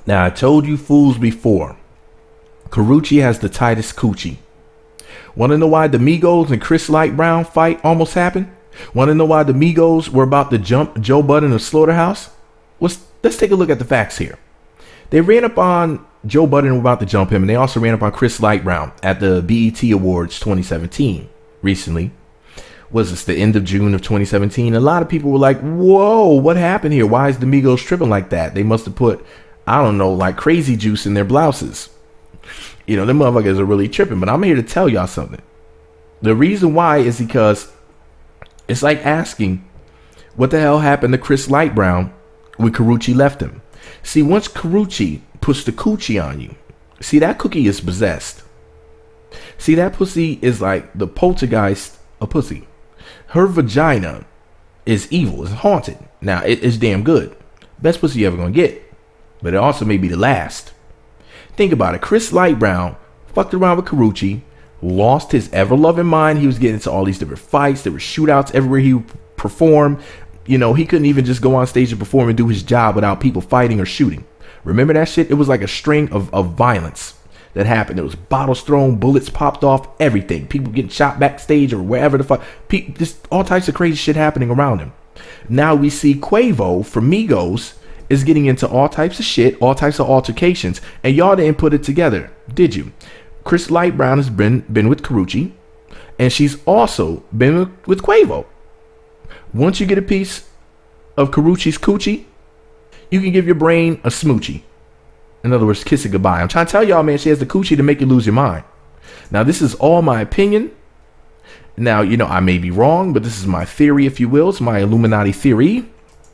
Now, I told you fools before, Karrueche has the tightest coochie. Want to know why the Migos and Chris Light Brown fight almost happened? Want to know why the Migos were about to jump Joe Budden of Slaughterhouse? Let's take a look at the facts here. They ran up on Joe Budden and were about to jump him, and they also ran up on Chris Light Brown at the BET Awards 2017 recently. Was this the end of June of 2017? A lot of people were like, whoa, what happened here? Why is the Migos tripping like that? They must have put, I don't know, like crazy juice in their blouses. You know, them motherfuckers are really tripping. But I'm here to tell y'all something. The reason why is because it's like asking what the hell happened to Chris Light Brown when Karrueche left him. See, once Karrueche puts the coochie on you, see, that cookie is possessed. See, that pussy is like the poltergeist of pussy. Her vagina is evil, it's haunted. Now, it's damn good. Best pussy you ever gonna get. But it also may be the last. Think about it. Chris Light Brown fucked around with Karrueche, lost his ever-loving mind. He was getting into all these different fights. There were shootouts everywhere he performed. You know, he couldn't even just go on stage and perform and do his job without people fighting or shooting. Remember that shit? It was like a string of violence that happened. There was bottles thrown, bullets popped off, everything. People getting shot backstage or wherever the fuck. Just all types of crazy shit happening around him. Now we see Quavo from Migos is getting into all types of shit, all types of altercations, and y'all didn't put it together, did you? Chris Light Brown has been with Karrueche, and she's also been with Quavo. Once you get a piece of Karrueche's coochie, you can give your brain a smoochie. In other words, kiss it goodbye. I'm trying to tell y'all, man, she has the coochie to make you lose your mind. Now, this is all my opinion. Now, you know, I may be wrong, but this is my theory, if you will. It's my Illuminati theory.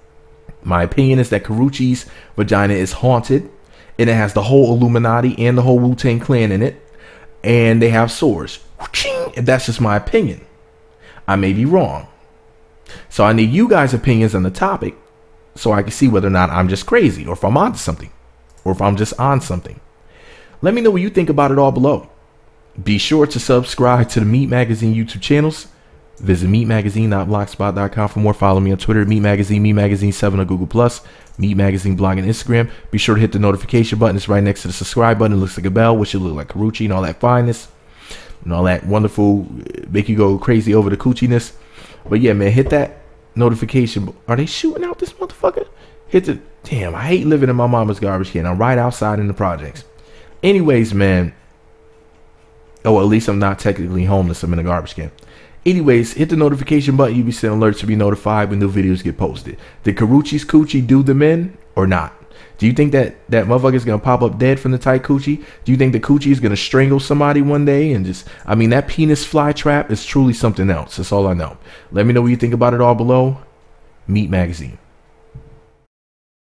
My opinion is that Karrueche's vagina is haunted, and it has the whole Illuminati and the whole Wu-Tang Clan in it, and they have swords. And that's just my opinion. I may be wrong. So I need you guys' opinions on the topic so I can see whether or not I'm just crazy, or if I'm onto something, or if I'm just on something. Let me know what you think about it all below. Be sure to subscribe to the Meat Magazine YouTube channels. Visit meatmagazine.blogspot.com for more. Follow me on Twitter, Meat Magazine, Meat Magazine 7 on Google+, Meat Magazine blog and Instagram. Be sure to hit the notification button. It's right next to the subscribe button. It looks like a bell, which should look like Karrueche and all that fineness and all that wonderful, make you go crazy over the coochie-ness. But yeah, man, hit that notification. Are they shooting out this motherfucker? Hit the, damn, I hate living in my mama's garbage can. I'm right outside in the projects. Anyways, man. Oh, at least I'm not technically homeless. I'm in a garbage can. Anyways, hit the notification button. You'll be sent alerts to be notified when new videos get posted. Did Karrueche's coochie do them in or not? Do you think that motherfucker is going to pop up dead from the tight coochie? Do you think the coochie is going to strangle somebody one day and just, I mean, that penis fly trap is truly something else. That's all I know. Let me know what you think about it all below. Meat Magazine.